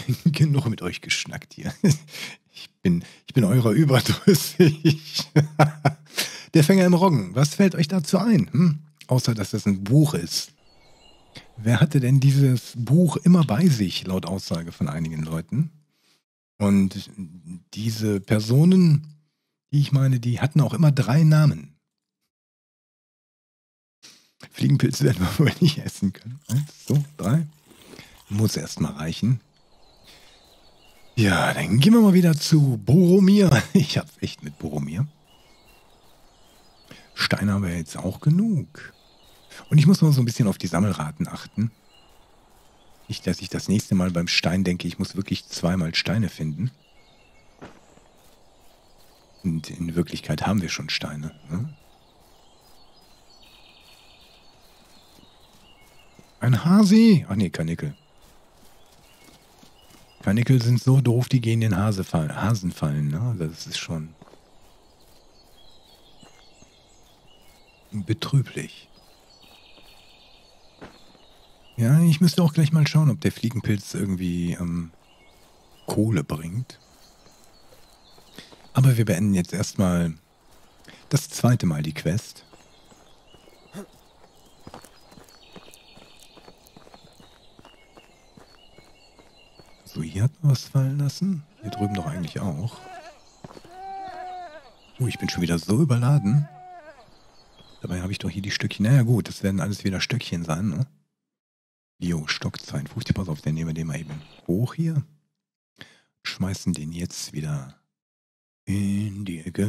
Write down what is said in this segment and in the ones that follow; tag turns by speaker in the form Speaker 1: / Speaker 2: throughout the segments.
Speaker 1: genug mit euch geschnackt hier. Ich bin eurer überdrüssig. Der Fänger im Roggen, was fällt euch dazu ein? Außer, dass das ein Buch ist. Wer hatte denn dieses Buch immer bei sich, laut Aussage von einigen Leuten? Und diese Personen, die ich meine, die hatten auch immer 3 Namen. Fliegenpilze werden wir wohl nicht essen können. 1, 2, 3. Muss erstmal reichen. Ja, dann gehen wir mal wieder zu Boromir. Ich hab's echt mit Boromir. Steine haben wir jetzt auch genug. Und ich muss mal so ein bisschen auf die Sammelraten achten. Nicht, dass ich das nächste Mal beim Stein denke, ich muss wirklich 2-mal Steine finden. Und in Wirklichkeit haben wir schon Steine. Ne? Ein Hasi. Ach nee, Karnickel. Karnickel sind so doof, die gehen in Hasen fallen. Ne? Das ist schon betrüblich. Ja, ich müsste auch gleich mal schauen, ob der Fliegenpilz irgendwie Kohle bringt. Aber wir beenden jetzt erstmal das 2. Mal die Quest. So, hier hat man was fallen lassen. Hier drüben doch eigentlich auch. Oh, ich bin schon wieder so überladen. Dabei habe ich doch hier die Stöckchen. Naja gut, das werden alles wieder Stöckchen sein, ne? Jo, Stock 52, pass auf, den nehmen wir den mal eben hoch hier. Schmeißen den jetzt wieder in die Ecke.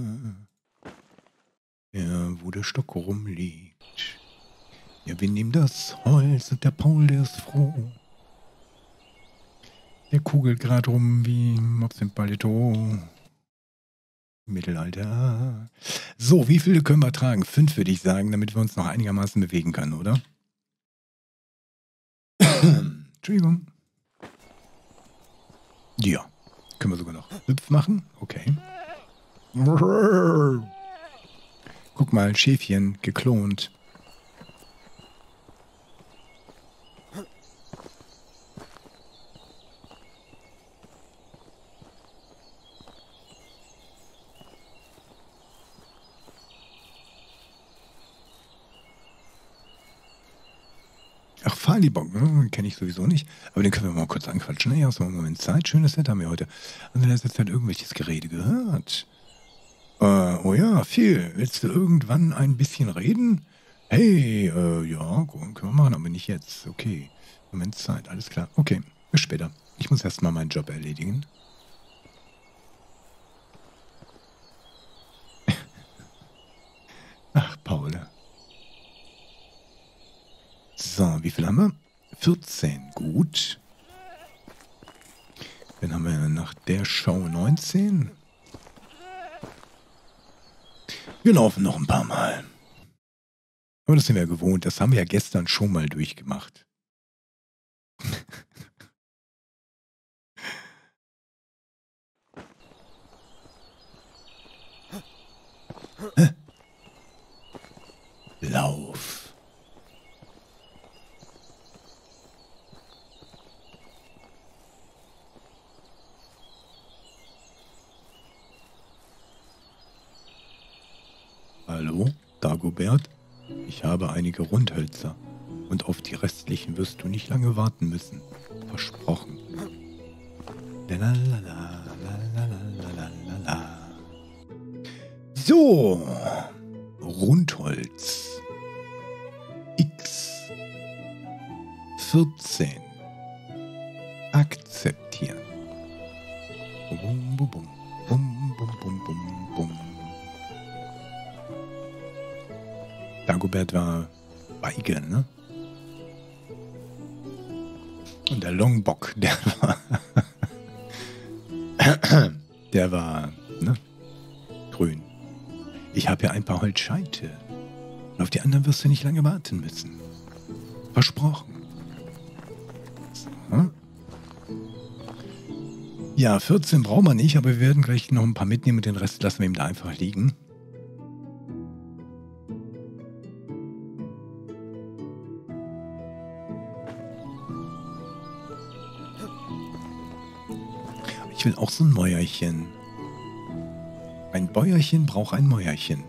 Speaker 1: Ja, wo der Stock rumliegt. Ja, wir nehmen das Holz und der Paul, der ist froh. Der kugelt gerade rum wie Mops im Palito. Mittelalter. So, wie viele können wir tragen? 5 würde ich sagen, damit wir uns noch einigermaßen bewegen können, oder? Entschuldigung. Ja, können wir sogar noch Hüpf machen. Okay. Guck mal, Schäfchen, geklont. Ach, Falibok, ne? Kenne ich sowieso nicht. Aber den können wir mal kurz anquatschen. Ja, so einen Moment Zeit. Schönes Wetter haben wir heute. Und in letzter Zeit irgendwelches Gerede gehört. Oh ja, viel. Willst du irgendwann ein bisschen reden? Hey, ja, können wir machen, aber nicht jetzt. Okay. Moment Zeit, alles klar. Okay, bis später. Ich muss erstmal meinen Job erledigen. Ach, Paul. So, wie viel haben wir? 14, gut. Dann haben wir nach der Show 19. Wir laufen noch ein paar Mal. Aber das sind wir ja gewohnt. Das haben wir ja gestern schon mal durchgemacht. Lauf. Hallo, Dagobert? Ich habe einige Rundhölzer. Und auf die restlichen wirst du nicht lange warten müssen. Versprochen. Lalalala. So. Rundholz. X. 14. Akzeptieren. Bum, bum, bum, bum, bum, bum, bum, bum. Dagobert war Weige, ne? Und der Longbock, der war, ne? Grün. Ich habe ja ein paar Holzscheite. Und auf die anderen wirst du nicht lange warten müssen. Versprochen. So. Ja, 14 brauchen wir nicht, aber wir werden gleich noch ein paar mitnehmen und den Rest lassen wir ihm da einfach liegen. Ich will auch so ein Mäuerchen. Ein Bäuerchen braucht ein Mäuerchen.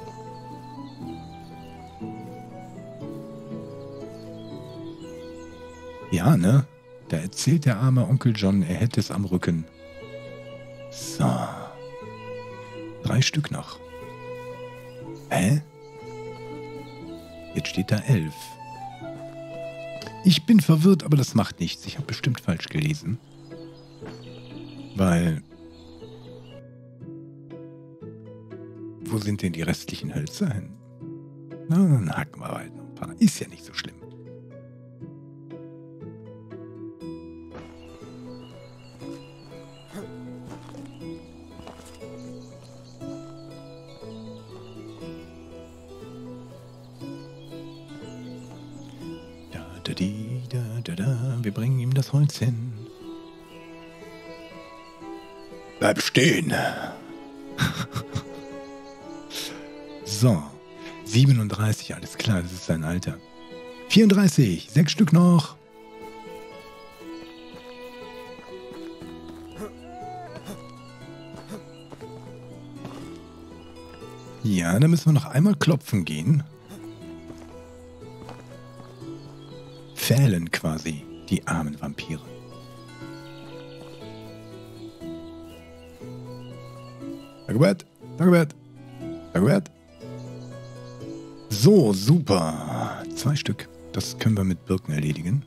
Speaker 1: Ja, ne? Da erzählt der arme Onkel John, er hätte es am Rücken. So. 3 Stück noch. Hä? Jetzt steht da 11. Ich bin verwirrt, aber das macht nichts. Ich habe bestimmt falsch gelesen. Weil... Wo sind denn die restlichen Hölzer hin? Na, dann hacken wir halt noch ein paar. Ist ja nicht so schlimm. Wir bringen ihm das Holz hin. Bleib stehen. So. 37, alles klar, das ist sein Alter. 34, 6 Stück noch. Ja, dann müssen wir noch einmal klopfen gehen. Pfählen quasi, die armen Vampire. Dagobert, Dagobert, Dagobert. So, super. 2 Stück. Das können wir mit Birken erledigen.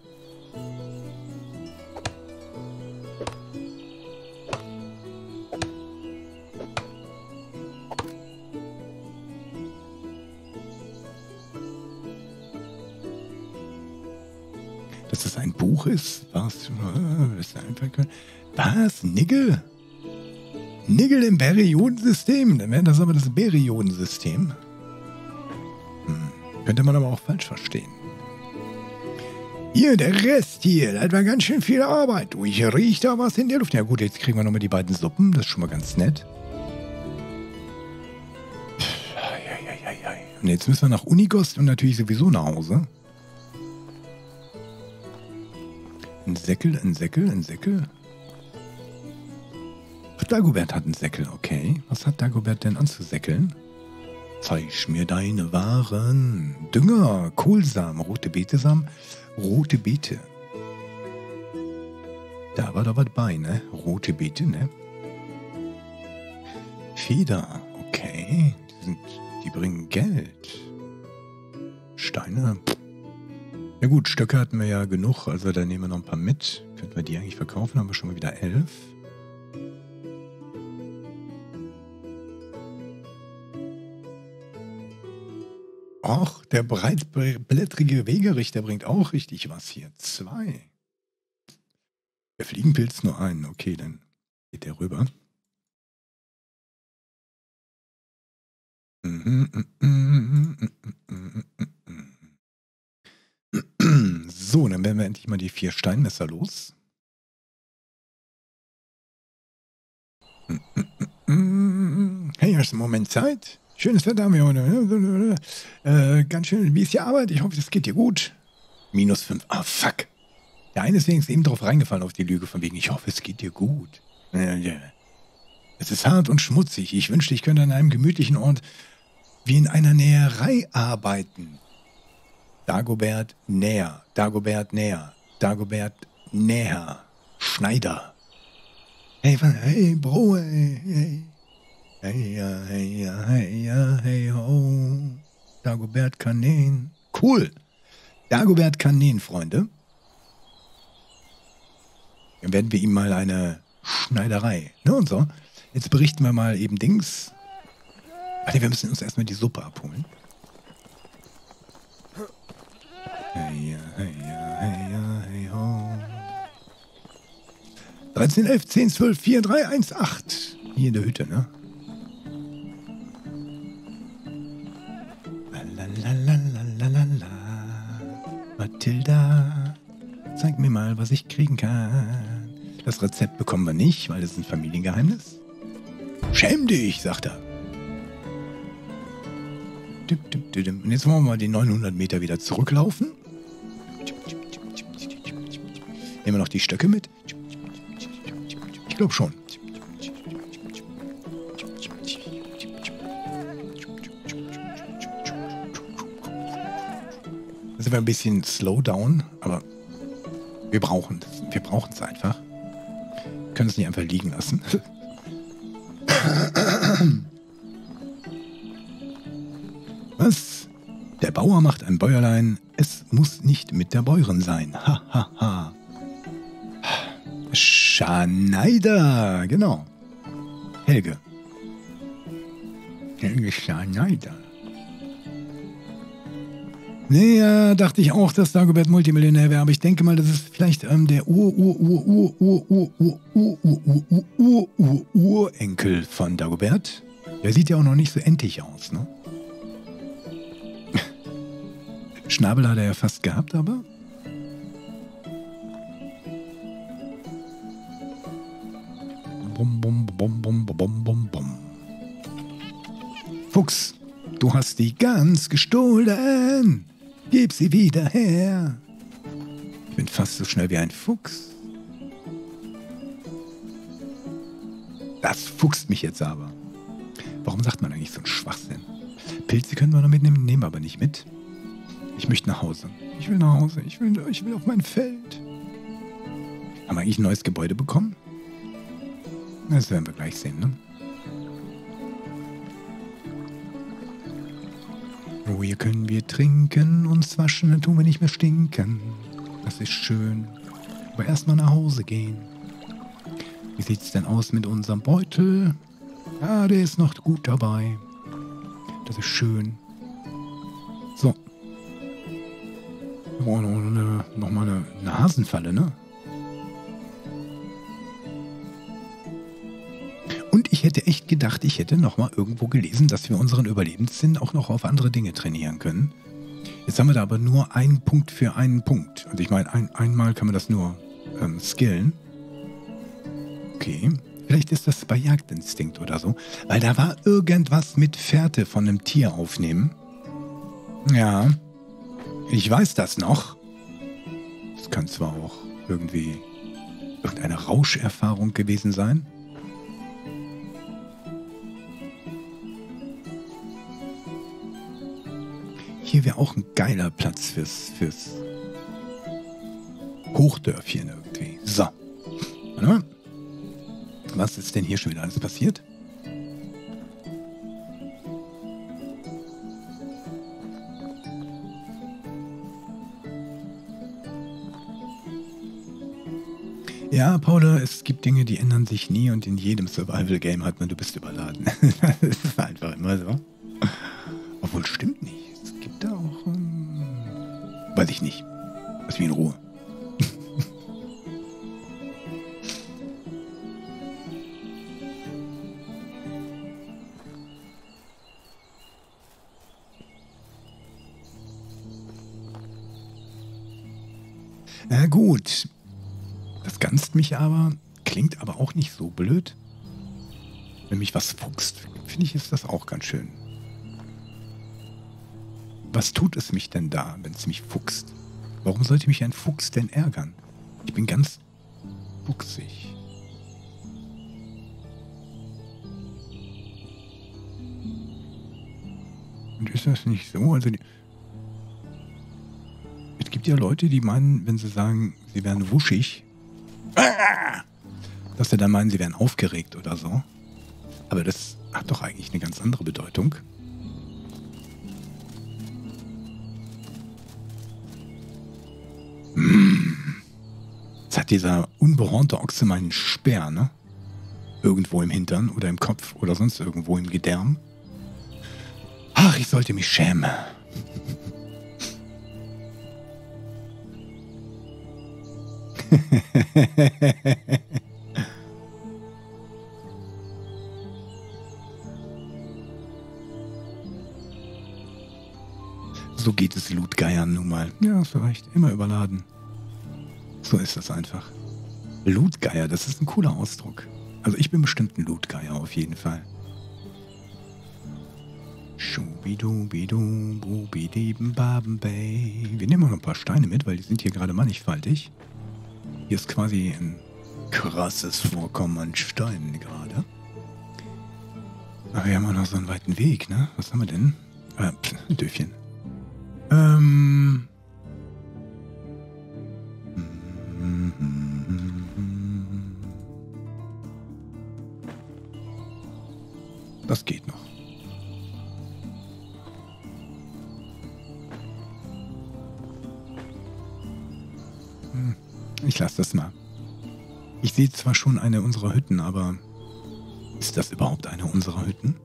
Speaker 1: Dass das ein Buch ist? Was? Was? Nigel? Nigel im Periodensystem? Dann wäre das aber das Periodensystem. Könnte man aber auch falsch verstehen. Hier, der Rest hier, das war ganz schön viel Arbeit. Du, ich riech da was in der Luft. Ja gut, jetzt kriegen wir nochmal die beiden Suppen. Das ist schon mal ganz nett. Und jetzt müssen wir nach Unigost und natürlich sowieso nach Hause. Ein Säckel, ein Säckel, ein Säckel. Ach, Dagobert hat einen Säckel, okay. Was hat Dagobert denn anzusäckeln? Zeig mir deine Waren. Dünger, Kohlsamen, rote Betesamen, rote Beete. Da war doch was bei, ne? Rote Beete, ne? Feder, okay. Die bringen Geld. Steine. Ja gut, Stöcke hatten wir ja genug, also da nehmen wir noch ein paar mit. Könnten wir die eigentlich verkaufen, haben wir schon mal wieder 11. Och, der breitblättrige Wegerichter bringt auch richtig was hier. 2. Der Fliegenpilz nur einen. Okay, dann geht der rüber. So, dann werden wir endlich mal die 4 Steinmesser los. Hey, hast du einen Moment Zeit? Schönes Wetter haben wir heute. Ganz schön, wie ist die Arbeit? Ich hoffe, es geht dir gut. -5. Ah, fuck. Der eine ist wenigstens eben drauf reingefallen auf die Lüge von wegen, ich hoffe, es geht dir gut. Es ist hart und schmutzig. Ich wünschte, ich könnte an einem gemütlichen Ort wie in einer Näherei arbeiten. Dagobert näher. Dagobert näher. Dagobert näher. Schneider. Hey, Bro, hey. Hey, ja, hey, ja, hey, ja, hey, ho. Dagobert kann nähen. Cool. Dagobert kann nähen, Freunde. Dann werden wir ihm mal eine Schneiderei. Ne, und so. Jetzt berichten wir mal eben Dings. Warte, wir müssen uns erstmal die Suppe abholen. Hey, ja, hey, ja, hey, ja, hey, ho. 13, 11, 10, 12, 4, 3, 1, 8. Hier in der Hütte, ne? Lalalala. Mathilda, zeig mir mal, was ich kriegen kann. Das Rezept bekommen wir nicht, weil das ist ein Familiengeheimnis. Schäm dich, sagt er. Und jetzt wollen wir mal die 900 Meter wieder zurücklaufen. Nehmen wir noch die Stöcke mit. Ich glaube schon. Da sind wir ein bisschen slow down, aber wir brauchen es. Wir brauchen es einfach. Wir können es nicht einfach liegen lassen. Was? Der Bauer macht ein Bäuerlein. Es muss nicht mit der Bäuerin sein. Ha, ha, ha. Schneider, genau. Helge. Helge Schneider. Naja, dachte ich auch, dass Dagobert Multimillionär wäre, aber ich denke mal, das ist vielleicht der Urenkel von Dagobert. Der sieht ja auch noch nicht so entig aus, ne? Schnabel hat er ja fast gehabt, aber... Bum, bum, bum, bum, bum, bum, bum. Fuchs, du hast die Gans gestohlen. Gib sie wieder her. Ich bin fast so schnell wie ein Fuchs. Das fuchst mich jetzt aber. Warum sagt man eigentlich so einen Schwachsinn? Pilze können wir noch mitnehmen, nehmen wir aber nicht mit. Ich möchte nach Hause. Ich will nach Hause. Ich will auf mein Feld. Haben wir eigentlich ein neues Gebäude bekommen? Das werden wir gleich sehen, ne? Oh, hier können wir trinken, uns waschen, dann tun wir nicht mehr stinken. Das ist schön. Aber erstmal nach Hause gehen. Wie sieht's denn aus mit unserem Beutel? Ah, der ist noch gut dabei. Das ist schön. So. Wir brauchen noch mal eine Hasenfalle, ne? Und ich hätte echt gedacht, ich hätte noch mal irgendwo gelesen, dass wir unseren Überlebenssinn auch noch auf andere Dinge trainieren können. Jetzt haben wir da aber nur einen Punkt für einen Punkt. Und ich meine, einmal kann man das nur skillen. Okay, vielleicht ist das bei Jagdinstinkt oder so. Weil da war irgendwas mit Fährte von einem Tier aufnehmen. Ja, ich weiß das noch. Das kann zwar auch irgendwie irgendeine Rauscherfahrung gewesen sein. Hier wäre auch ein geiler Platz fürs Hochdörfchen irgendwie. So. Warte mal. Was ist denn hier schon wieder alles passiert? Ja, Paula, es gibt Dinge, die ändern sich nie und in jedem Survival-Game hat man, du bist überladen. Das ist einfach immer so. Obwohl, stimmt nicht. Es gibt da auch... weiß ich nicht. Lass mich in Ruhe. Na gut. Das ganzt mich aber, klingt aber auch nicht so blöd. Wenn mich was fuchst, finde ich, ist das auch ganz schön. Was tut es mich denn da, wenn es mich fuchst? Warum sollte mich ein Fuchs denn ärgern? Ich bin ganz fuchsig. Und ist das nicht so? Also es gibt ja Leute, die meinen, wenn sie sagen, sie wären wuschig, dass sie dann meinen, sie wären aufgeregt oder so. Aber das hat doch eigentlich eine ganz andere Bedeutung. Jetzt hat dieser unbehornte Ochse meinen Speer, ne? Irgendwo im Hintern oder im Kopf oder sonst irgendwo im Gedärm. Ach, ich sollte mich schämen. So geht es Lootgeiern nun mal. Ja, hast du recht. Immer überladen. So ist das einfach. Lootgeier, das ist ein cooler Ausdruck. Also ich bin bestimmt ein Lootgeier auf jeden Fall. Schubidubidu, bubidibabambay. Wir nehmen noch ein paar Steine mit, weil die sind hier gerade mannigfaltig. Hier ist quasi ein krasses Vorkommen an Steinen gerade. Aber wir haben auch noch so einen weiten Weg, ne? Was haben wir denn? Döfchen. Das geht noch. Ich lasse das mal. Ich sehe zwar schon eine unserer Hütten, aber ist das überhaupt eine unserer Hütten?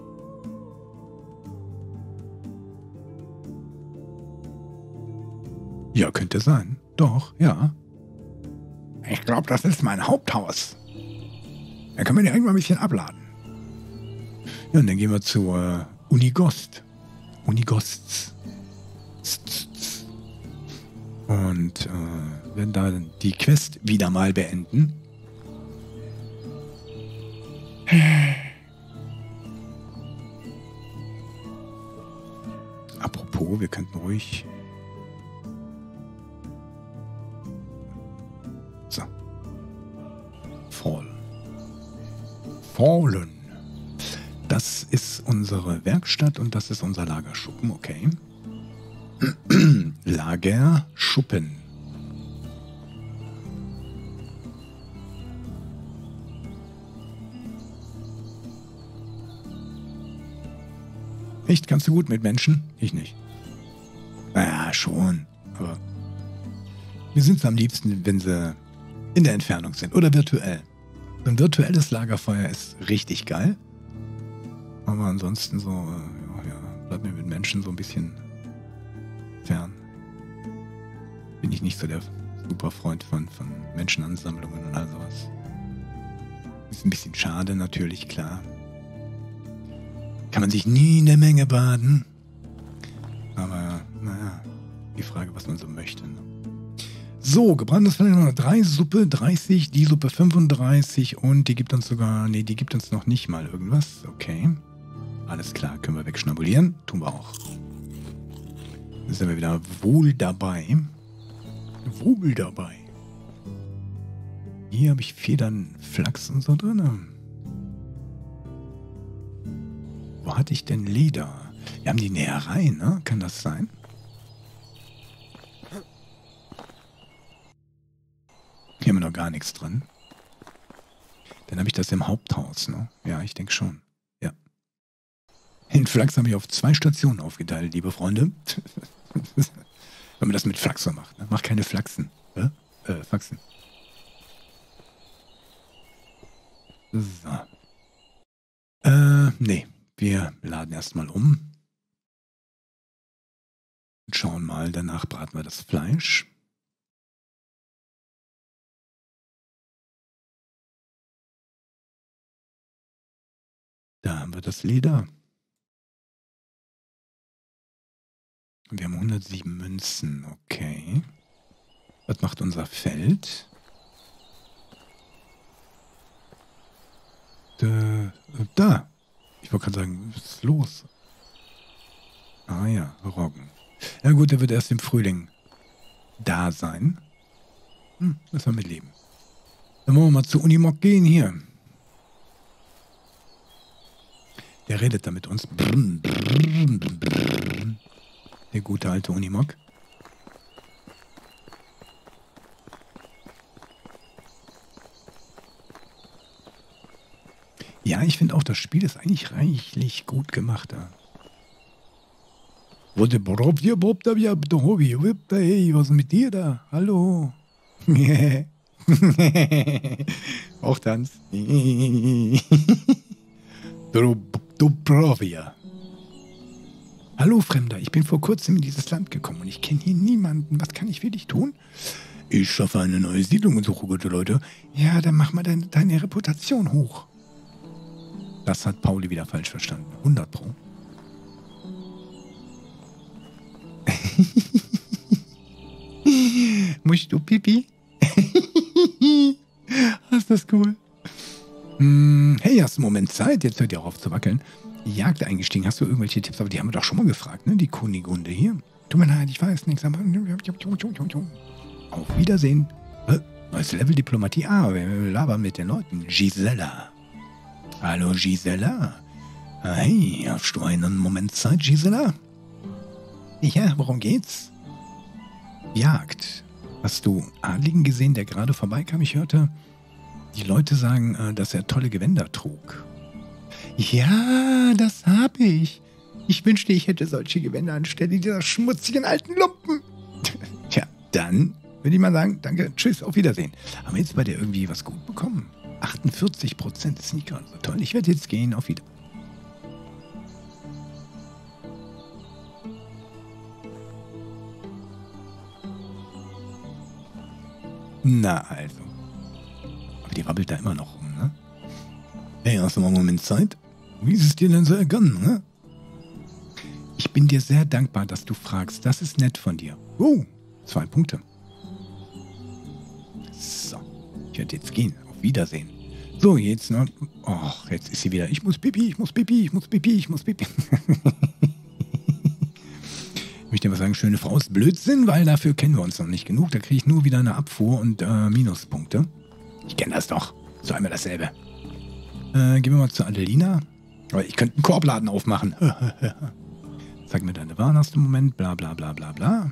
Speaker 1: Ja, könnte sein. Doch, ja. Ich glaube, das ist mein Haupthaus. Da können wir direkt mal ein bisschen abladen. Ja, und dann gehen wir zur Unigost. Unigosts. Und werden da die Quest wieder mal beenden. Apropos, wir könnten ruhig... So. Fallen. Das ist unsere Werkstatt und das ist unser Lagerschuppen, okay. Lagerschuppen. Echt? Kannst du gut mit Menschen? Ich nicht. Naja, schon. Aber wir sind es am liebsten, wenn sie in der Entfernung sind oder virtuell. So ein virtuelles Lagerfeuer ist richtig geil. Aber ansonsten so, bleibt mir mit Menschen so ein bisschen fern. Bin ich nicht so der super Freund von Menschenansammlungen und all sowas. Ist ein bisschen schade, natürlich, klar. Kann man sich nie in der Menge baden. Aber, naja, die Frage, was man so möchte. Ne? So, gebranntes Fleisch 3, Suppe 30, die Suppe 35 und die gibt uns sogar, nee, die gibt uns noch nicht mal irgendwas. Okay. Alles klar, können wir wegschnabulieren. Tun wir auch. Dann sind wir wieder wohl dabei. Wohl dabei. Hier habe ich Federn, Flachs und so drin. Wo hatte ich denn Leder? Wir haben die Näherei, ne? Kann das sein? Hier haben wir noch gar nichts drin. Dann habe ich das im Haupthaus, ne? Ja, ich denke schon. Ja. Den Flachs habe ich auf 2 Stationen aufgeteilt, liebe Freunde. Wenn man das mit Flachs so macht, ne? Mach keine Flachsen. Faxen. So. Nee. Wir laden erstmal um. Und schauen mal, danach braten wir das Fleisch. Da haben wir das Leder. Wir haben 107 Münzen, okay. Was macht unser Feld? Da. Ich wollte gerade sagen, was ist los? Ah ja, Roggen. Ja gut, der wird erst im Frühling da sein. Müssen wir mitleben. Dann wollen wir mal zu Unimog gehen hier. Der redet da mit uns. Der gute alte Unimog. Ja, ich finde auch, das Spiel ist eigentlich reichlich gut gemacht. Was ist mit dir da? Hallo. Auch Tanz. Dubrovia. Hallo Fremder, ich bin vor kurzem in dieses Land gekommen und ich kenne hier niemanden. Was kann ich für dich tun? Ich schaffe eine neue Siedlung und suche gute Leute. Ja, dann mach mal deine Reputation hoch. Das hat Pauli wieder falsch verstanden. 100 Pro. Musst du Pipi? Ist das cool? Hey, hast du einen Moment Zeit? Jetzt hört ihr auch auf zu wackeln. Jagd eingestiegen. Hast du irgendwelche Tipps? Aber die haben wir doch schon mal gefragt, ne? Die Kunigunde hier. Tut mir leid, ich weiß nichts. Aber auf Wiedersehen. Neues Level Diplomatie. Ah, wir labern mit den Leuten. Gisela. Hallo Gisela. Hey, hast du einen Moment Zeit, Gisela? Ja, worum geht's? Jagd. Hast du Adligen gesehen, der gerade vorbeikam? Ich hörte, die Leute sagen, dass er tolle Gewänder trug. Ja, das habe ich. Ich wünschte, ich hätte solche Gewänder anstelle dieser schmutzigen alten Lumpen. Tja, dann würde ich mal sagen, danke, tschüss, auf Wiedersehen. Haben wir jetzt bei dir irgendwie was gut bekommen? 48% ist nicht gerade so toll. Ich werde jetzt gehen, auf Wiedersehen. Na also. Aber die wabbelt da immer noch rum, ne? Hey, hast du mal einen Moment Zeit? Wie ist es dir denn so ergangen, ne? Ich bin dir sehr dankbar, dass du fragst. Das ist nett von dir. Oh, 2 Punkte. So, ich werde jetzt gehen. Auf Wiedersehen. So, jetzt noch. Och, jetzt ist sie wieder. Ich muss pipi, ich muss pipi, ich muss pipi, ich muss pipi. Ich möchte aber sagen, schöne Frau ist Blödsinn, weil dafür kennen wir uns noch nicht genug. Da kriege ich nur wieder eine Abfuhr und Minuspunkte. Ich kenne das doch. So einmal dasselbe. Gehen wir mal zu Adelina. Aber ich könnte einen Korbladen aufmachen. Sag mir deine Waren hast du im Moment. Bla bla bla bla bla.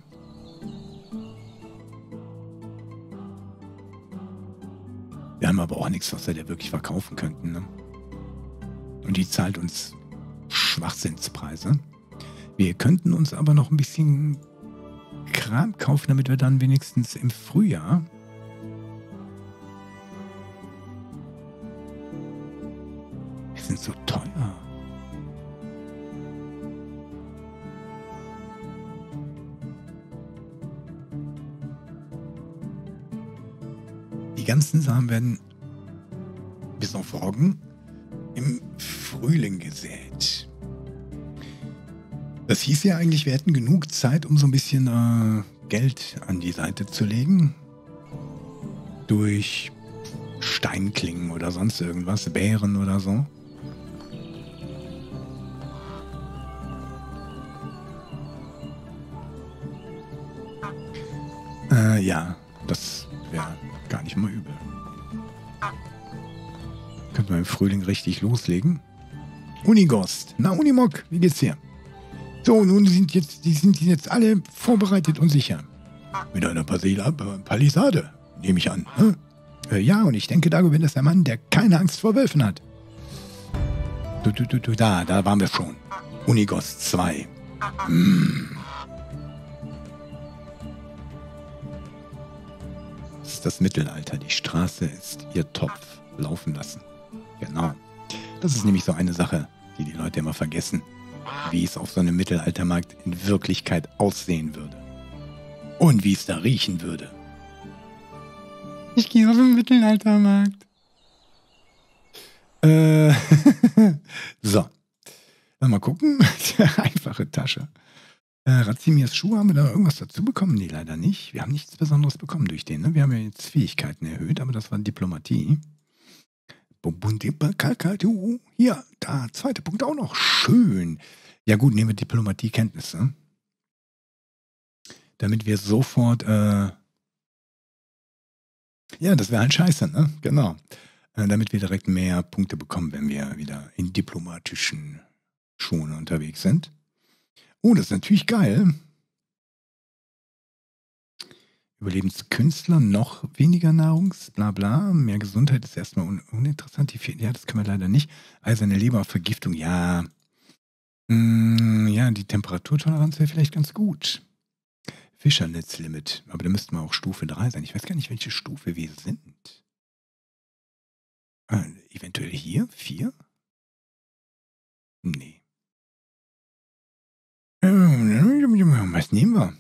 Speaker 1: Wir haben aber auch nichts, was wir da wirklich verkaufen könnten. Ne? Und die zahlt uns Schwachsinnspreise. Wir könnten uns aber noch ein bisschen Kram kaufen, damit wir dann wenigstens im Frühjahr wir sind so teuer. Die ganzen Samen werden bis auf Roggen im Frühling gesät. Das hieß ja eigentlich, wir hätten genug Zeit, um so ein bisschen Geld an die Seite zu legen. Durch Steinklingen oder sonst irgendwas, Bären oder so. Ja, das wäre gar nicht mal übel. Könnten wir im Frühling richtig loslegen. Unigost, na Unimog, wie geht's dir? So, nun sind die jetzt alle vorbereitet und sicher. Mit einer Palisade, nehme ich an. Ne? Ja, und ich denke, Dagobin ist der Mann, der keine Angst vor Wölfen hat. Da waren wir schon. Unigost 2. Das ist das Mittelalter. Die Straße ist ihr Topf. Laufen lassen. Genau. Das ist nämlich so eine Sache, die Leute immer vergessen. Wie es auf so einem Mittelaltermarkt in Wirklichkeit aussehen würde. Und wie es da riechen würde. Ich gehe auf den Mittelaltermarkt. So. Mal gucken. Einfache Tasche. Razimirs Schuhe, haben wir da irgendwas dazu bekommen? Nee, leider nicht. Wir haben nichts Besonderes bekommen durch den. Ne? Wir haben ja jetzt Fähigkeiten erhöht, aber das war Diplomatie. Hier, da, 2. Punkt auch noch. Schön. Ja gut, nehmen wir Diplomatiekenntnisse. Damit wir sofort, ja, das wäre halt scheiße, ne? Genau. Damit wir direkt mehr Punkte bekommen, wenn wir wieder in diplomatischen Schuhen unterwegs sind. Oh, das ist natürlich geil. Überlebenskünstler, noch weniger bla bla. Mehr Gesundheit ist erstmal uninteressant. Ja, das können wir leider nicht. Eiserne Lebervergiftung, ja. Ja, die Temperaturtoleranz wäre vielleicht ganz gut. Fischernetzlimit, aber da müssten wir auch Stufe 3 sein. Ich weiß gar nicht, welche Stufe wir sind. Eventuell hier? 4? Nee. Was nehmen wir?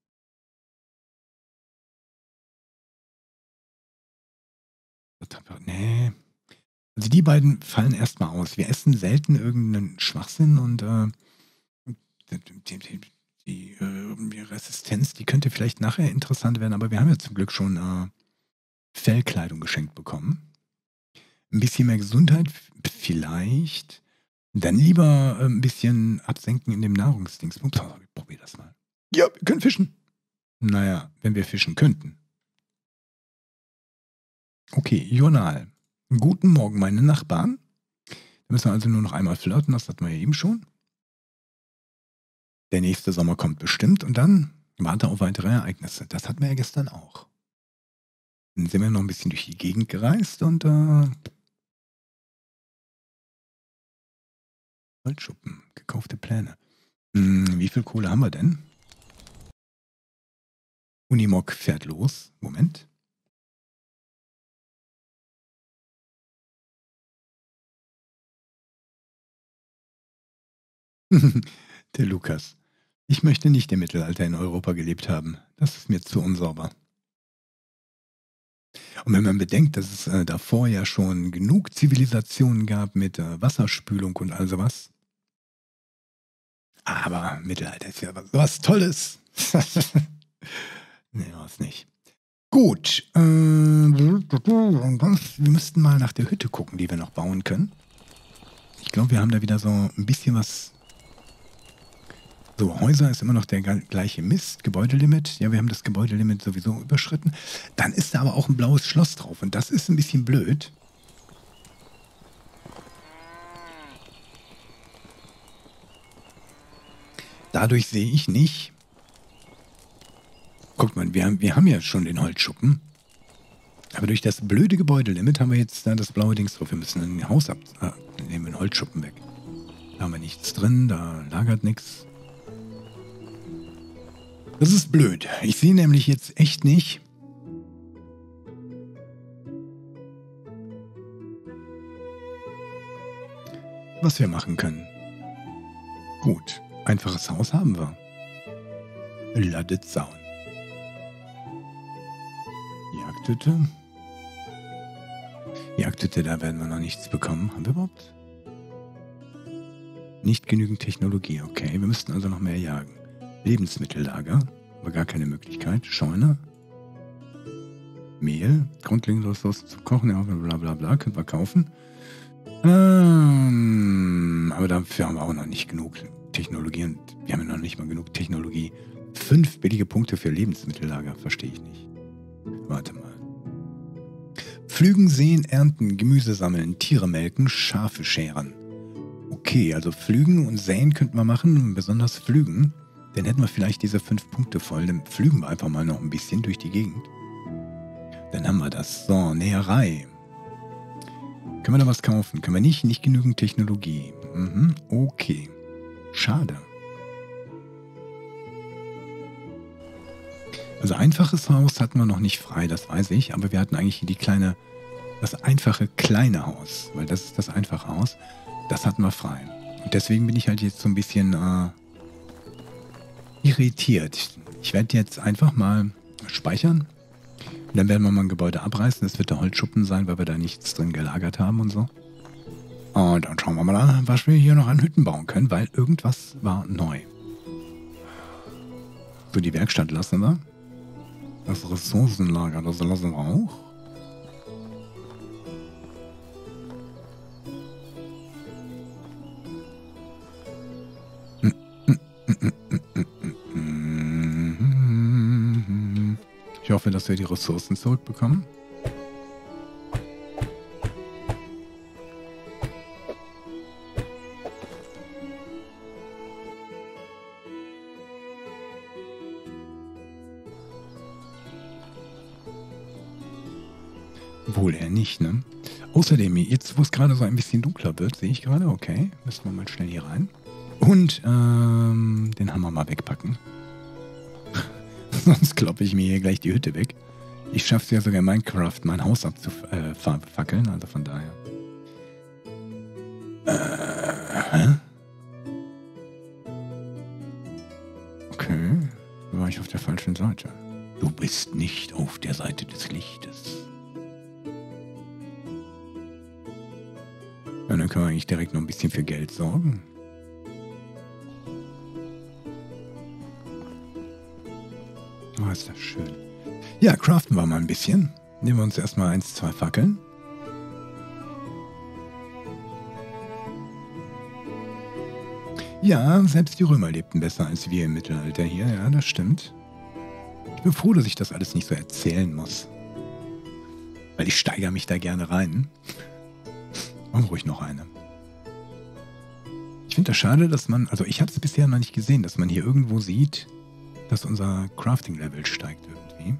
Speaker 1: Nee. Also die beiden fallen erstmal aus. Wir essen selten irgendeinen Schwachsinn und die Resistenz, die könnte vielleicht nachher interessant werden, aber wir haben ja zum Glück schon Fellkleidung geschenkt bekommen. Ein bisschen mehr Gesundheit vielleicht. Dann lieber ein bisschen absenken in dem Nahrungsdingsbums. Oh, ich probiere das mal. Ja, wir können fischen. Naja, wenn wir fischen könnten. Okay, Journal. Guten Morgen, meine Nachbarn. Da müssen wir also nur noch einmal flirten, das hatten wir ja eben schon. Der nächste Sommer kommt bestimmt und dann warte auf weitere Ereignisse. Das hatten wir ja gestern auch. Dann sind wir noch ein bisschen durch die Gegend gereist und Holzschuppen, gekaufte Pläne. Wie viel Kohle haben wir denn? Unimog fährt los. Moment. Der Lukas. Ich möchte nicht im Mittelalter in Europa gelebt haben. Das ist mir zu unsauber. Und wenn man bedenkt, dass es davor ja schon genug Zivilisationen gab mit Wasserspülung und all sowas. Aber Mittelalter ist ja was Tolles. Nee, war es nicht. Gut. Wir müssten mal nach der Hütte gucken, die wir noch bauen können. Ich glaube, wir haben da wieder so ein bisschen was. So, Häuser ist immer noch der gleiche Mist. Gebäudelimit. Ja, wir haben das Gebäudelimit sowieso überschritten. Dann ist da aber auch ein blaues Schloss drauf. Und das ist ein bisschen blöd. Dadurch sehe ich nicht. Guck mal, wir haben ja schon den Holzschuppen. Aber durch das blöde Gebäudelimit haben wir jetzt da das blaue Dings drauf. Wir müssen ein Haus nehmen wir den Holzschuppen weg. Da haben wir nichts drin, da lagert nichts. Das ist blöd. Ich sehe nämlich jetzt echt nicht. Was wir machen können. Gut, einfaches Haus haben wir. Ladetzaun. Jagdhütte. Jagdhütte, da werden wir noch nichts bekommen. Haben wir überhaupt? Nicht genügend Technologie, okay. Wir müssten also noch mehr jagen. Lebensmittellager, aber gar keine Möglichkeit. Scheune. Mehl, grundlegende Ressourcen zum Kochen, ja, bla bla bla, können wir kaufen. Aber dafür haben wir auch noch nicht genug Technologie und wir haben ja noch nicht mal genug Technologie. 5 billige Punkte für Lebensmittellager, verstehe ich nicht. Warte mal. Pflügen, säen, ernten, Gemüse sammeln, Tiere melken, Schafe scheren. Okay, also pflügen und säen könnten wir machen, besonders pflügen. Dann hätten wir vielleicht diese 5 Punkte voll. Dann pflügen wir einfach mal noch ein bisschen durch die Gegend. Dann haben wir das. So, Näherei. Können wir da was kaufen? Können wir nicht? Nicht genügend Technologie. Okay. Schade. Also einfaches Haus hatten wir noch nicht frei, das weiß ich. Aber wir hatten eigentlich hier das einfache kleine Haus. Weil das ist das einfache Haus. Das hatten wir frei. Und deswegen bin ich halt jetzt so ein bisschen irritiert. Ich werde jetzt einfach mal speichern. Und dann werden wir mal ein Gebäude abreißen. Das wird der Holzschuppen sein, weil wir da nichts drin gelagert haben und so. Und dann schauen wir mal an, was wir hier noch an Hütten bauen können, weil irgendwas war neu. So, die Werkstatt lassen wir. Das Ressourcenlager, das lassen wir auch. Ich hoffe, dass wir die Ressourcen zurückbekommen. Wohl eher nicht, ne? Außerdem, jetzt wo es gerade so ein bisschen dunkler wird, sehe ich gerade, okay, müssen wir mal schnell hier rein. Und den Hammer mal wegpacken. Sonst kloppe ich mir hier gleich die Hütte weg. Ich schaffe es ja sogar in Minecraft, mein Haus abzufackeln, also von daher. Hä? Okay, da war ich auf der falschen Seite. Du bist nicht auf der Seite des Lichtes. Ja, dann können wir eigentlich direkt noch ein bisschen für Geld sorgen. Oh, ist das schön. Ja, craften wir mal ein bisschen. Nehmen wir uns erstmal 1, 2 Fackeln. Ja, selbst die Römer lebten besser als wir im Mittelalter hier. Ja, das stimmt. Ich bin froh, dass ich das alles nicht so erzählen muss. Weil ich steigere mich da gerne rein. Machen wir ruhig noch eine. Ich finde das schade, dass man, also ich habe es bisher noch nicht gesehen, dass man hier irgendwo sieht, dass unser Crafting-Level steigt irgendwie.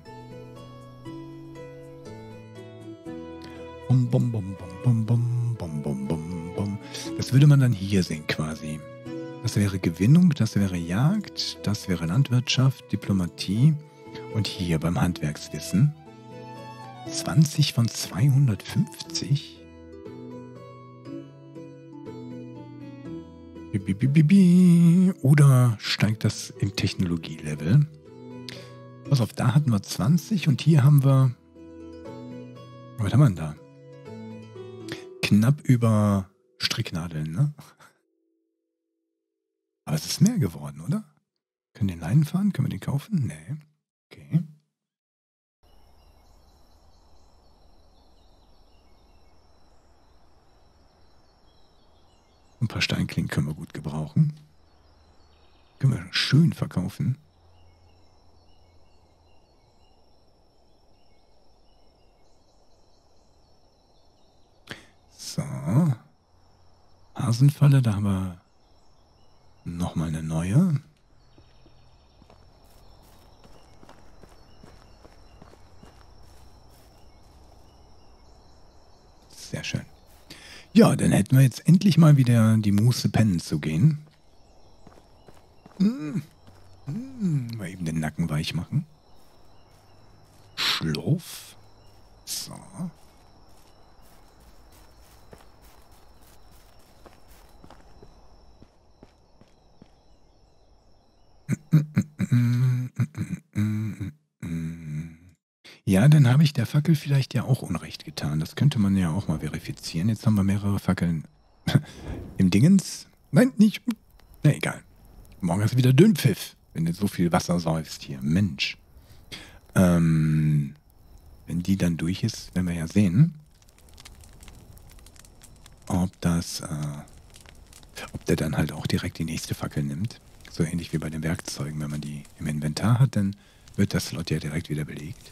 Speaker 1: Bum, bum, bum, bum, bum, bum, bum, bum, bum. Das würde man dann hier sehen quasi. Das wäre Gewinnung, das wäre Jagd, das wäre Landwirtschaft, Diplomatie und hier beim Handwerkswissen 20 von 250. Oder steigt das im Technologielevel? Pass auf, da hatten wir 20 und hier haben wir... Was haben wir denn da? Knapp über Stricknadeln, ne? Aber es ist mehr geworden, oder? Können wir den Leinen fahren? Können wir den kaufen? Nee. Okay. Ein paar Steinklingen können wir gut gebrauchen. Können wir schön verkaufen. So. Hasenfalle, da haben wir nochmal eine neue. Sehr schön. Ja, dann hätten wir jetzt endlich mal wieder die Muße, pennen zu gehen. Mal eben den Nacken weich machen. Schlurf. So. Ja, dann habe ich der Fackel vielleicht ja auch Unrecht getan. Das könnte man ja auch mal verifizieren. Jetzt haben wir mehrere Fackeln im Dingens. Nein, nicht. Na egal. Morgen ist wieder Dünnpfiff, wenn du so viel Wasser säufst hier. Mensch. Wenn die dann durch ist, werden wir ja sehen, ob das, ob der dann halt auch direkt die nächste Fackel nimmt. So ähnlich wie bei den Werkzeugen. Wenn man die im Inventar hat, dann wird das Slot ja direkt wieder belegt.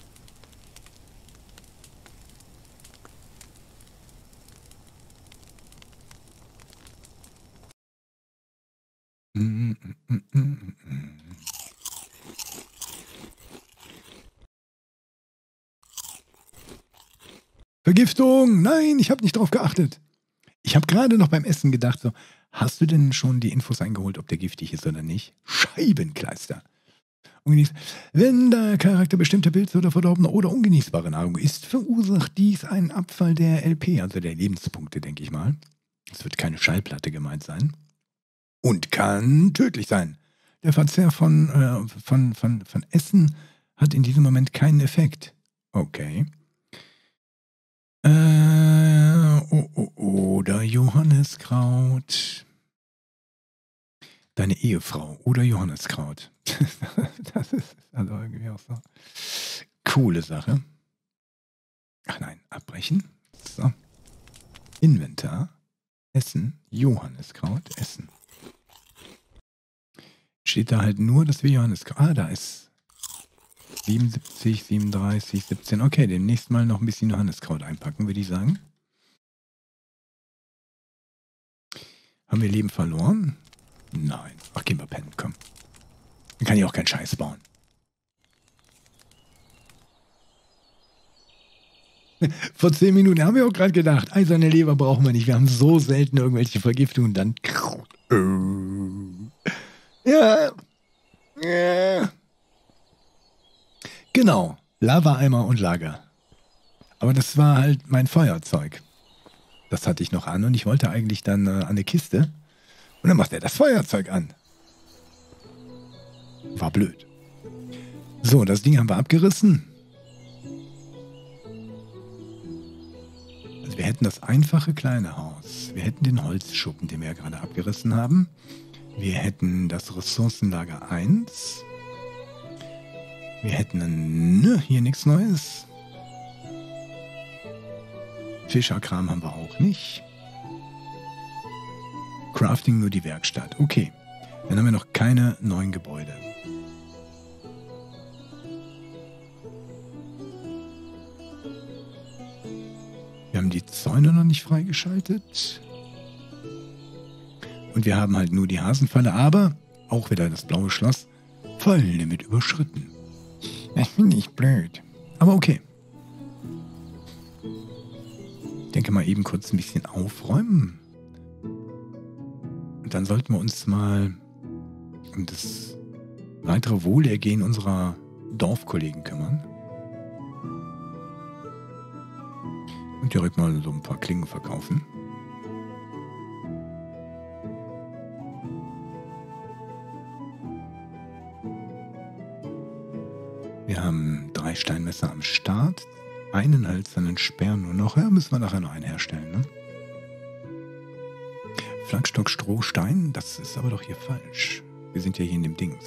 Speaker 1: Vergiftung! Nein, ich habe nicht drauf geachtet. Ich habe gerade noch beim Essen gedacht, so, hast du denn schon die Infos eingeholt, ob der giftig ist oder nicht? Scheibenkleister. Wenn der Charakter bestimmter Pilze oder verdorbene oder ungenießbare Nahrung isst, verursacht dies einen Abfall der LP, also der Lebenspunkte, denke ich mal. Es wird keine Schallplatte gemeint sein. Und kann tödlich sein. Der Verzehr von Essen hat in diesem Moment keinen Effekt. Okay. Oder Johanniskraut. Deine Ehefrau oder Johanniskraut. Das ist also irgendwie auch so. Coole Sache. Ach nein, abbrechen. So. Inventar. Essen. Johanniskraut. Essen. Steht da halt nur, dass wir Johanniskraut... Ah, da ist 77, 37, 17. Okay, demnächst mal noch ein bisschen Johanniskraut einpacken, würde ich sagen. Haben wir Leben verloren? Nein. Ach, gehen wir pennen, komm. Dann kann ich auch keinen Scheiß bauen. Vor 10 Minuten haben wir auch gerade gedacht, eiserne Leber brauchen wir nicht. Wir haben so selten irgendwelche Vergiftungen. Dann... Ja. Ja. Genau. Lava-Eimer und Lager. Aber das war halt mein Feuerzeug. Das hatte ich noch an und ich wollte eigentlich dann an eine Kiste. Und dann macht er das Feuerzeug an. War blöd. So, das Ding haben wir abgerissen. Also wir hätten das einfache kleine Haus. Wir hätten den Holzschuppen, den wir ja gerade abgerissen haben. Wir hätten das Ressourcenlager 1. Wir hätten hier nichts Neues. Fischerkram haben wir auch nicht. Crafting nur die Werkstatt. Okay. Dann haben wir noch keine neuen Gebäude. Zäune noch nicht freigeschaltet. Und wir haben halt nur die Hasenfalle, aber auch wieder das blaue Schloss. Volllimit überschritten. Das finde ich blöd. Aber okay. Ich denke mal eben kurz ein bisschen aufräumen. Und dann sollten wir uns mal um das weitere Wohlergehen unserer Dorfkollegen kümmern. Und direkt mal so ein paar Klingen verkaufen. Wir haben 3 Steinmesser am Start. Einen hölzernen Speer nur noch. Ja, müssen wir nachher noch einen herstellen, ne? Flagstock, Stroh, Stein. Das ist aber doch hier falsch. Wir sind ja hier in dem Dings.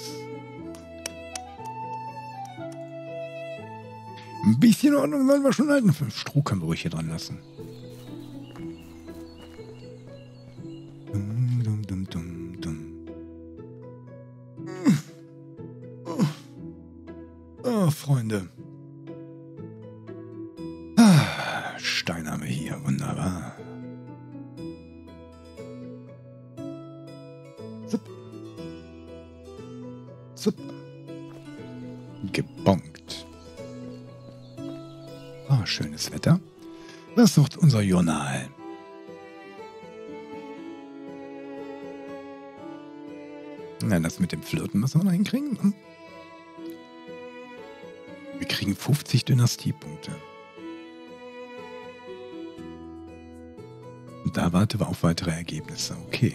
Speaker 1: Ein bisschen Ordnung sollen wir schon halten. Stroh können wir ruhig hier dran lassen. Oh, Freunde. Stein haben wir hier. Wunderbar. Zup. Zup. Gebonkt. Oh, schönes Wetter. Was sucht unser Journal? Na, das mit dem Flirten müssen wir noch hinkriegen. Hm? Wir kriegen 50 Dynastiepunkte. Und da warten wir auf weitere Ergebnisse. Okay.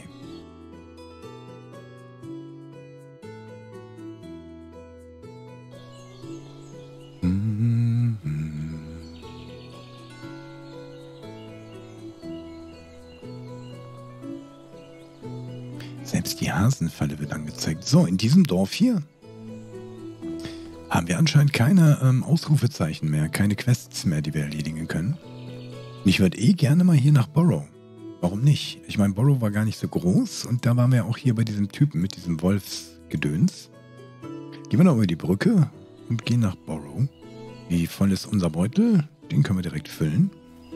Speaker 1: Selbst die Hasenfalle wird angezeigt. So, in diesem Dorf hier haben wir anscheinend keine Ausrufezeichen mehr, keine Quests mehr, die wir erledigen können. Und ich würde gerne mal hier nach Borrow. Warum nicht? Ich meine, Borrow war gar nicht so groß und da waren wir auch hier bei diesem Typen mit diesem Wolfsgedöns. Gehen wir noch über die Brücke und gehen nach Borrow. Wie voll ist unser Beutel? Den können wir direkt füllen.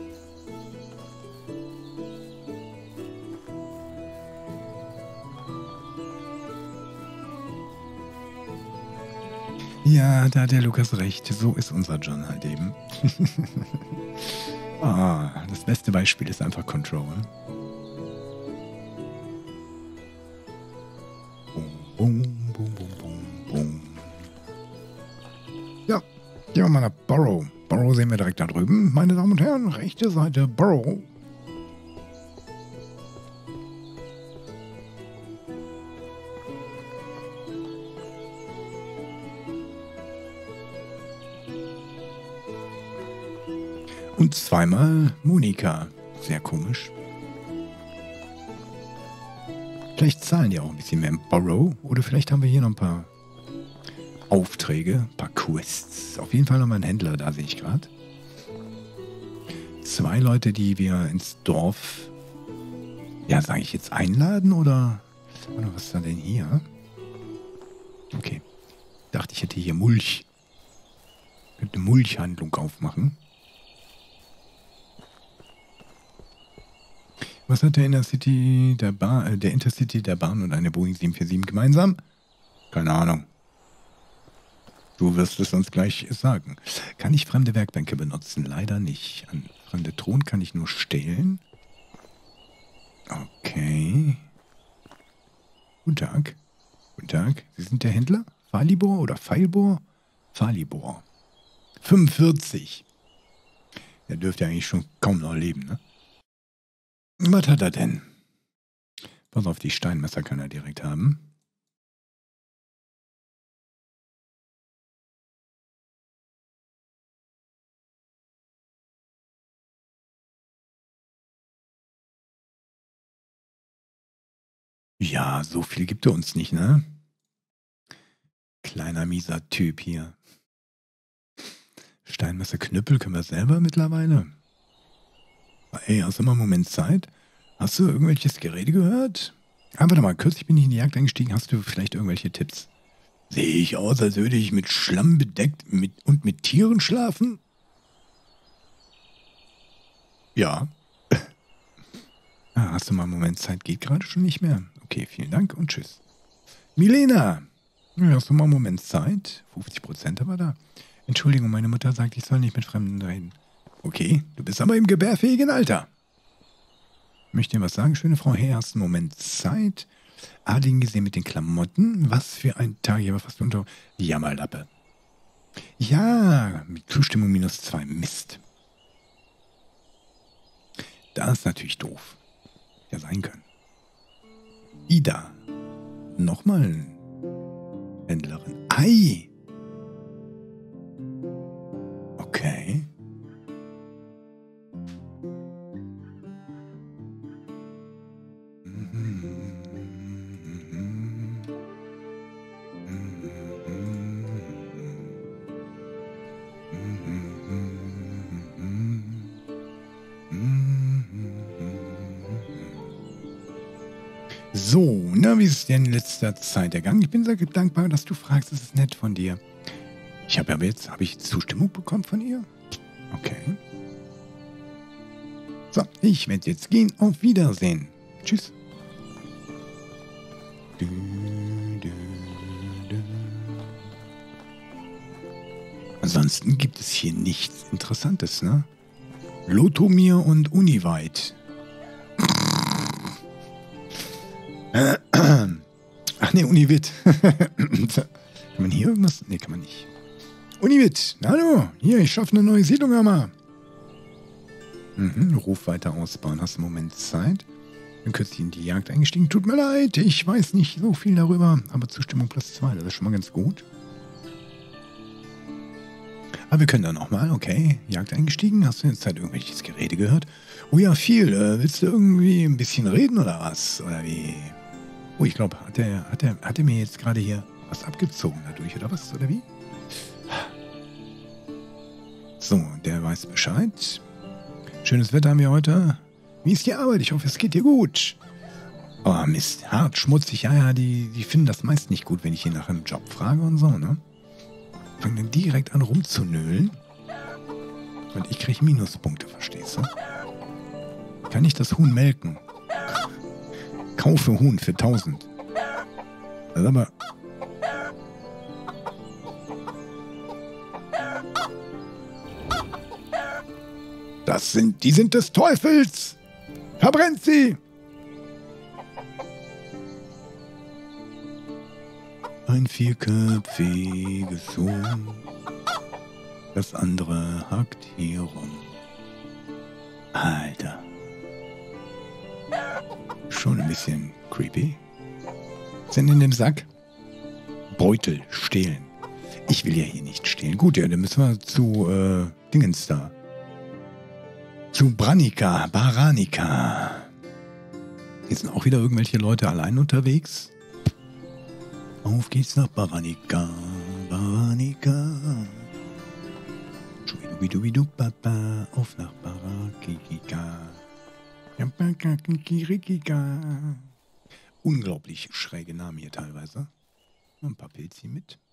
Speaker 1: Ja, da hat der Lukas recht. So ist unser John halt eben. Das beste Beispiel ist einfach Control. Boom, boom, boom, boom, boom, boom. Ja, gehen wir mal nach Borrow. Borrow sehen wir direkt da drüben. Meine Damen und Herren, rechte Seite Borrow. Und zweimal Monika. Sehr komisch. Vielleicht zahlen die auch ein bisschen mehr im Borrow. Oder vielleicht haben wir hier noch ein paar Aufträge, ein paar Quests. Auf jeden Fall nochmal ein Händler, da sehe ich gerade. 2 Leute, die wir ins Dorf, ja, sage ich jetzt einladen oder was ist da denn hier? Okay. Dachte, ich hätte hier Mulch. Ich könnte eine Mulchhandlung aufmachen. Was hat der Intercity der Bahn und eine Boeing 747 gemeinsam? Keine Ahnung. Du wirst es uns gleich sagen. Kann ich fremde Werkbänke benutzen? Leider nicht. An fremde Thron kann ich nur stehlen. Okay. Guten Tag. Guten Tag. Sie sind der Händler? Falibor oder Feilbor? Falibor. 45. Der dürfte eigentlich schon kaum noch leben, ne? Was hat er denn? Pass auf, die Steinmesser kann er direkt haben. Ja, so viel gibt er uns nicht, ne? Kleiner mieser Typ hier. Steinmesser Knüppel können wir selber mittlerweile. Ey, hast du mal einen Moment Zeit? Hast du irgendwelches Gerede gehört? Ah, warte mal, kürzlich bin ich in die Jagd eingestiegen. Hast du vielleicht irgendwelche Tipps? Sehe ich aus, als würde ich mit Schlamm bedeckt und mit Tieren schlafen? Ja. Ah, hast du mal einen Moment Zeit? Geht gerade schon nicht mehr. Okay, vielen Dank und tschüss. Milena, hast du mal einen Moment Zeit? 50% aber da. Entschuldigung, meine Mutter sagt, ich soll nicht mit Fremden reden. Okay, du bist aber im gebärfähigen Alter. Möchte dir was sagen, schöne Frau? Hey, hast du einen Moment Zeit? Adligen gesehen mit den Klamotten. Was für ein Tag, ich war fast unter Jammerlappe. Ja, mit Zustimmung -2. Mist. Das ist natürlich doof. Ja sein können. Ida. Nochmal Händlerin. Ei. Okay. So, na, wie ist es dir in letzter Zeit ergangen? Ich bin sehr dankbar, dass du fragst. Das ist nett von dir. Habe ich Zustimmung bekommen von ihr? Okay. So, ich werde jetzt gehen. Auf Wiedersehen. Tschüss. Ansonsten gibt es hier nichts Interessantes, ne? Lotomir und Univite. Ach ne, Univit. Kann man hier irgendwas? Ne, kann man nicht. Univit, hallo, hier, ich schaffe eine neue Siedlung, hör mal. Ruf weiter ausbauen. Hast du einen Moment Zeit? Bin kürzlich in die Jagd eingestiegen. Tut mir leid, ich weiß nicht so viel darüber, aber Zustimmung +2, das ist schon mal ganz gut. Aber wir können dann nochmal, okay, Jagd eingestiegen. Hast du jetzt halt irgendwelches Gerede gehört? Oh ja, viel. Willst du irgendwie ein bisschen reden oder was? Oder wie? Oh, ich glaube, hat er mir jetzt gerade hier was abgezogen dadurch oder was? Oder wie? So, der weiß Bescheid. Schönes Wetter haben wir heute. Wie ist die Arbeit? Ich hoffe, es geht dir gut. Oh, Mist, hart, schmutzig. Ja, die finden das meist nicht gut, wenn ich hier nach einem Job frage und so, ne? Fangen dann direkt an rumzunölen. Und ich kriege Minuspunkte, verstehst du? Kann ich das Huhn melken? Kaufe Huhn für 1000. Das ist aber... Die sind des Teufels! Verbrennt sie! Ein vierköpfiges Huhn, das andere hackt hier rum. Alter. Schon ein bisschen creepy. Sind in dem Sack? Beutel stehlen. Ich will ja hier nicht stehlen. Gut, ja, dann müssen wir zu Dingens da. Zu Baranika. Hier sind auch wieder irgendwelche Leute allein unterwegs. Auf geht's nach Baranika. Auf nach Barakika. Unglaublich schräge Namen hier teilweise. Ein paar Pilze mit.